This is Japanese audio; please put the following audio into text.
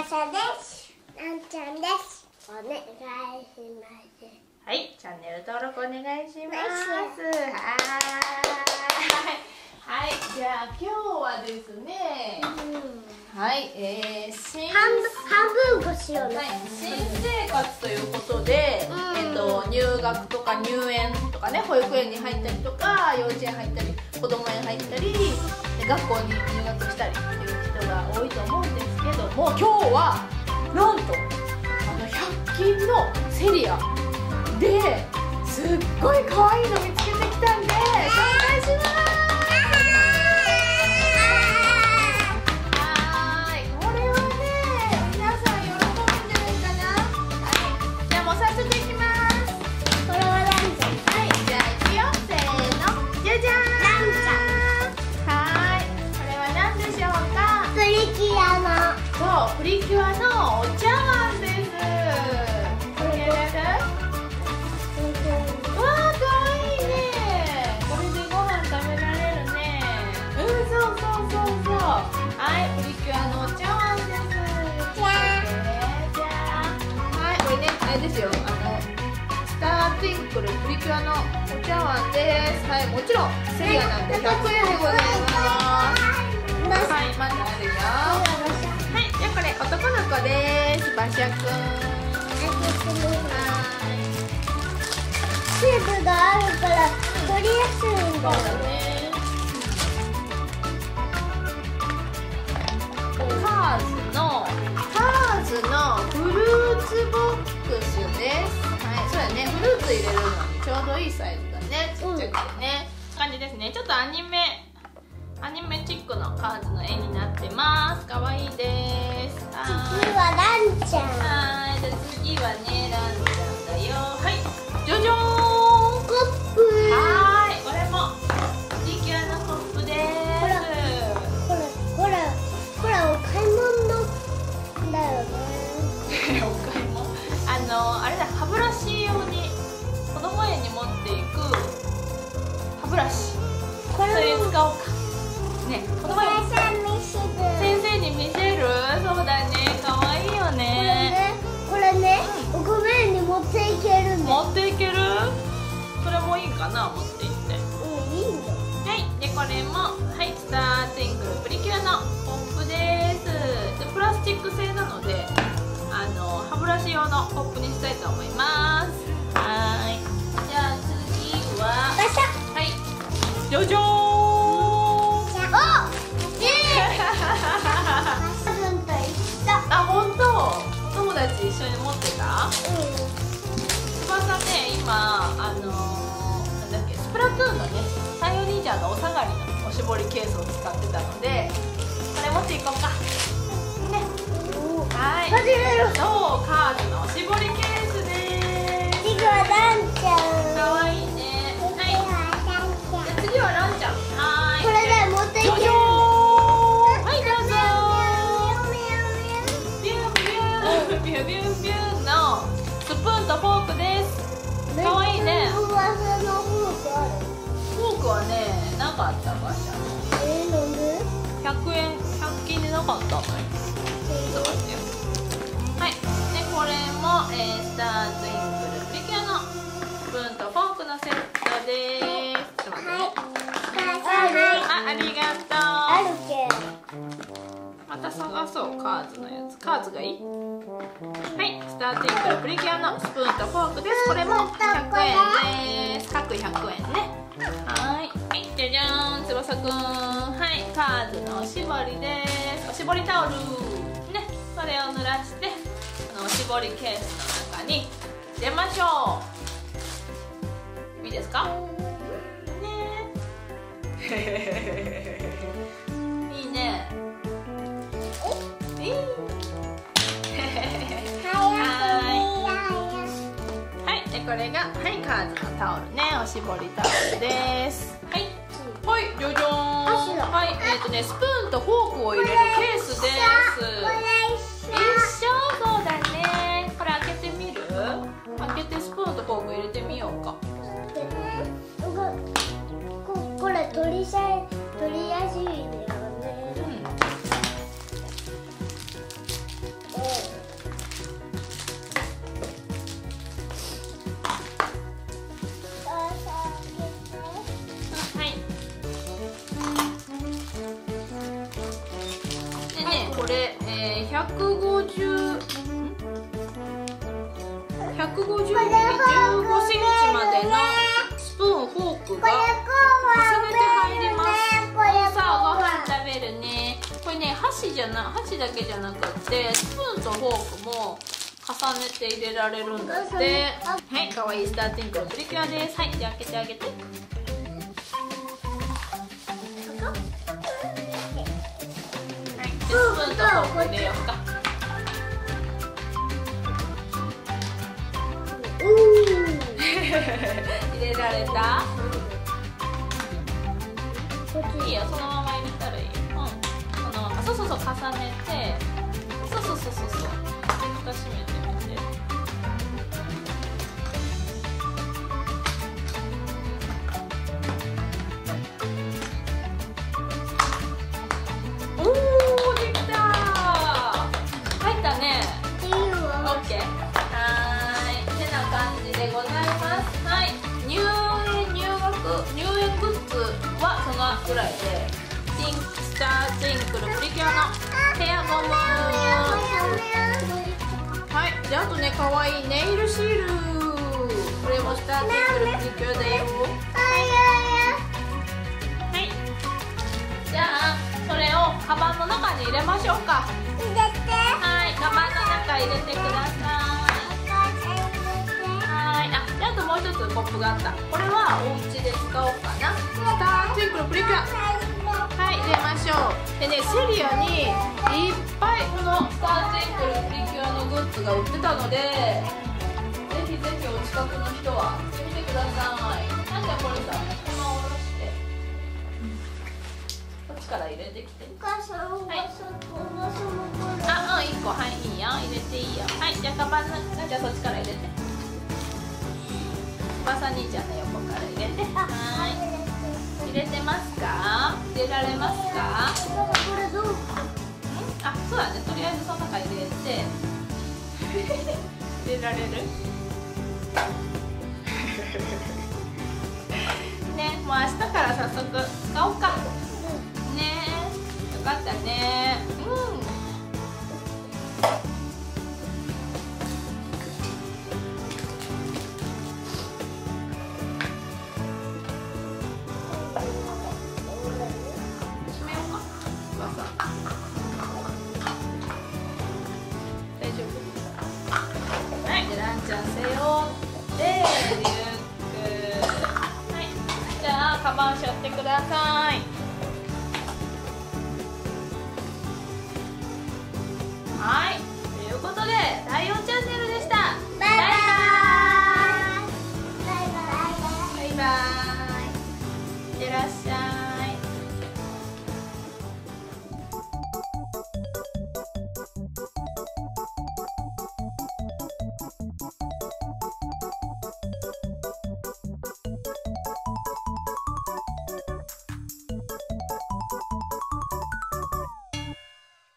さです。なんちゃんです。お願いします。 はい、チャンネル登録お願いします。はい、じゃあ今日はですね、はい、 半分こしようね。 新生活ということで、入学とか入園とかね、保育園に入ったりとか、幼稚園入ったり、子供園入ったり、学校に入学したりっていう人が多いと思うんですけども、今日はなんと100均のセリアですっごい可愛いの見つけてきたんで紹介します。はい、これはね、皆さん喜ぶんじゃないかな。はい、じゃあもう早速いきます。 これはランちゃん。 はい、じゃあいくよ、せーの、じゃじゃーん。 ランちゃん。 はい、これは何でしょうか。 プリキュアの。 そう、プリキュアのお茶碗です。はい、プリキュアのお茶碗です。じゃあ、はい、これね、あれですよ。スターティンクルプリキュアのお茶碗です。はい、もちろんセリアなんで100円でございます。はい、まだあるよ。はい、じゃあこれ男の子です。馬車くん。 スープがあるから取りやすいんだよね。 カーズのフルーツボックスです。はい、そうやね。フルーツ入れるのにちょうどいいサイズだね。ちっちゃくてね。感じですね。ちょっとアニメチックのカーズの絵になってます。可愛いです。 次はランちゃん。 はい、じゃあ次はね、ランちゃんだよ。はい、じゃじゃーん。 コップ。 はい、これもプリキュアのコップです。 ほらお買い物だよね。 お買い物。あれだ、歯ブラシ用に子供園に持っていく歯ブラシ。それ使おうか。ね、子供園。先生に見せる。そうだね、可愛いよね。 これね、お米に持っていけるんだ。 持っていける？それもいいかな、持っていって。 いいんだ。 はい、でこれもはいスターティンクルプリキュアのポップです。でプラスチック製なので歯ブラシ用のポップにしたいと思います。はい。じゃあ次ははいじゃじゃーん。あ、本当。お友達一緒に持ってた？翼ね、今なんだっけ、スプラトゥーンのね、太陽忍者のお下がりのおしぼりケースを使ってたので、これ持っていこうか。ね。はい。そう、カーズのおしぼりケースです。 次はランちゃん。 可愛いね。はい。じゃ次はランちゃん。はい。 これで持っていける。 はい、どうぞ。ビュンビュンビュンビュンビュンのスプーンとフォークです。可愛いね。 フォークはね、なかったかしら。 なんで 100均でなかったのよ。ちょっと待ってよ。はい。でこれも、スターティンクルプリキュアのスプーンとフォークのセットです。ちょっと待ってね。ありがとう。 あるけど。 また探そう、カーズのやつ。カーズがいい？はい、スターティンクルプリキュアのスプーンとフォークです。これも100円です。各100円ね。はい、はい、じゃじゃーん、翼くん。はい、カーズのおしぼりです。おしぼりタオルね、それを濡らしておしぼりケースの中に入れましょう。いいですか？ねいいね。これがはいカーズのタオルね、おしぼりタオルです。はいはい、じゃじゃーん。はい、スプーンとフォークを入れるケースです。一緒。そうだね。これ開けてみる？開けてスプーンとフォーク入れてみようか。 これ取りやすいんだよね。 150ミリ、15センチまでのスプーン、フォークが重ねて入ります。さあ、ご飯食べるね。これね、箸だけじゃなくってスプーンとフォークも重ねて入れられるんだって。はい、かわいいスターティンクルプリキュアです。はい、じゃあ開けてあげて。はい、スプーンとフォーク入れようか。入れられた？いいよ、そのまま入れたらいいよ。そのまま、そう、重ねて、そう、蓋閉めてみて。おー、できたー。入ったね。オッケー。はーい、てな感じでございます。はい、入園グッズはそのぐらいで、スターティンクルプリキュアのヘアゴム。はい、であとね、かわいいネイルシール。これもスターティンクルプリキュアだよ。はい、じゃあそれをカバンの中に入れましょうか。はい、カバンの中入れてください。はい、あともう一つコップがあった。これはお家で使おうかな。スターティンクルプリキュア。はい、入れましょう。でね、セリアにいっぱいこのスターティンクルプリキュアのグッズが売ってたので、ぜひぜひお近くの人は来てみてください。なんでこれさ、このまま下ろして、こっちから入れてきて。はい、あ、1個、はい、いいよ、入れていいよ。はい、じゃあカバンの、じゃあそっちから入れて。おばさん兄ちゃんの横から入れて。はい、入れてますか？入れられますか？ これどう？ あ、そうだね。とりあえずその中入れて入れられる？ね、もう明日から早速使おうか。ね、よかったね。じゃあ背負ってリュック。はい、じゃあカバン背負ってください。はい、ということでライオンちゃん